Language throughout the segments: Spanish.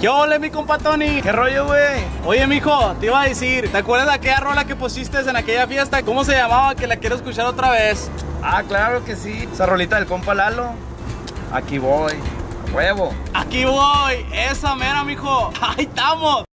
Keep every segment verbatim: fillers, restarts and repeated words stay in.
¿Qué ole, mi compa Tony? ¿Qué rollo, güey? Oye, mijo, te iba a decir, ¿te acuerdas de aquella rola que pusiste en aquella fiesta? ¿Cómo se llamaba? Que la quiero escuchar otra vez. Ah, claro que sí. Esa rolita del compa Lalo. Aquí voy. A huevo. Aquí voy. Esa mera, mijo. Ahí estamos.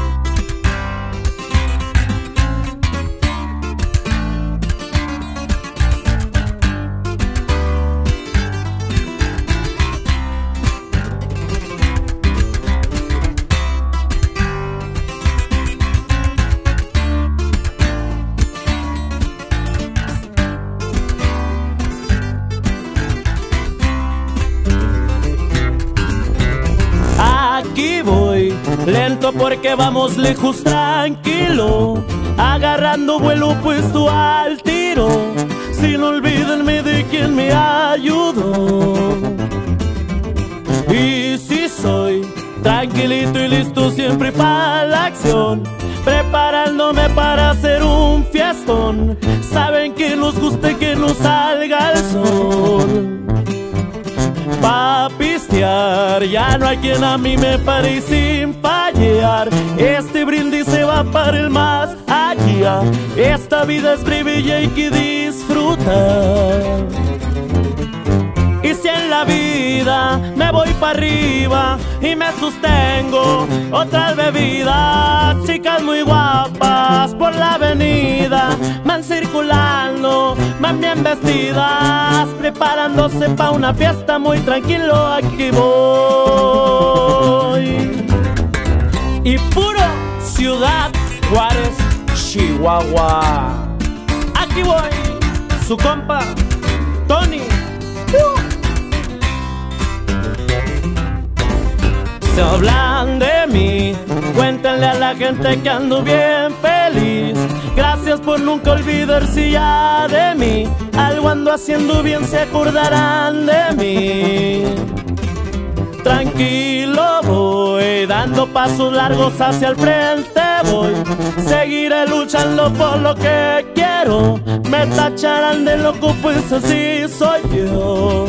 Aquí voy, lento porque vamos lejos, tranquilo, agarrando vuelo puesto al tiro, sin olvídenme de quien me ayudó. Y si soy tranquilito y listo siempre para la acción, preparándome para hacer un fiestón. Saben que nos guste que nos salga el sol. Pa' pistear, ya no hay quien a mí me pare sin fallar. Este brindis se va para el más allá. Esta vida es breve y hay que disfrutar. Y si en la vida me voy para arriba y me sostengo, otras bebidas, chicas muy guapas por la avenida van circulando, van bien vestidas, preparándose pa' una fiesta muy tranquilo. Aquí voy. Y puro Ciudad Juárez, Chihuahua. Aquí voy, su compa Tony. Uh. Se hablan de mí, cuéntenle a la gente que ando bien feliz. Gracias por nunca olvidarse ya de mí. Algo ando haciendo bien, se acordarán de mí. Tranquilo voy, dando pasos largos hacia el frente voy. Seguiré luchando por lo que quiero. Me tacharán de loco, pues así soy yo.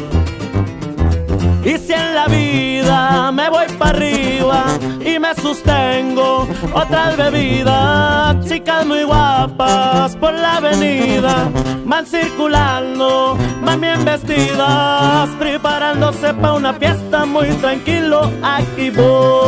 Y si en la vida me voy para arriba y me sostengo, otras bebidas, chicas muy guapas por la avenida van circulando, van bien vestidas, preparándose para una fiesta muy tranquilo. Aquí voy.